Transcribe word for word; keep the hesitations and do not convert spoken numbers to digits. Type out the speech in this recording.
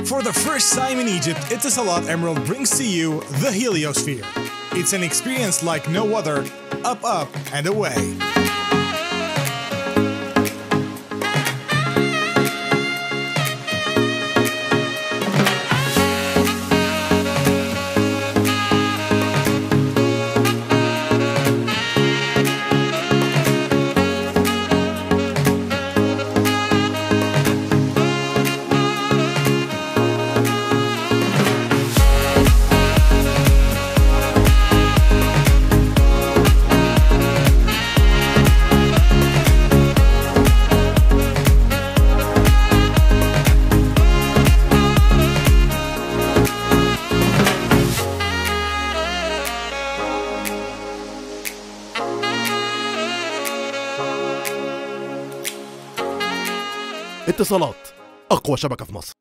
For the first time in Egypt, Etisalat Emerald brings to you the Heliosphere. It's an experience like no other, up, up, and away. اتصالات، أقوى شبكة في مصر.